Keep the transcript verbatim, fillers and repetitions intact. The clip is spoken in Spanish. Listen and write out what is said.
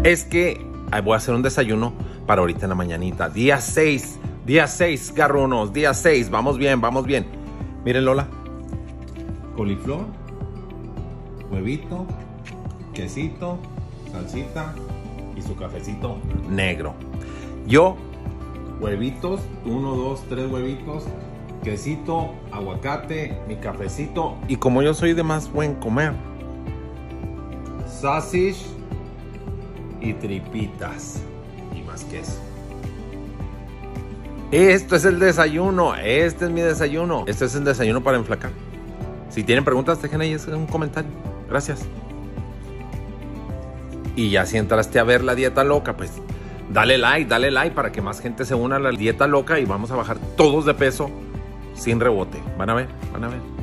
es que voy a hacer un desayuno para ahorita en la mañanita. Día seis, día seis, garrunos, día seis. Vamos bien, vamos bien. Miren, Lola. Coliflor, huevito, quesito, salsita y su cafecito negro. Yo, huevitos, uno, dos, tres huevitos, quesito, aguacate, mi cafecito. Y como yo soy de más buen comer, sausage y tripitas y más queso. Esto es el desayuno. Este es mi desayuno. Este es el desayuno para enflacar. Si tienen preguntas, dejen ahí un comentario. Gracias. Y ya si entraste a ver la dieta loca, pues dale like, dale like para que más gente se una a la dieta loca y vamos a bajar todos de peso sin rebote. Van a ver, van a ver.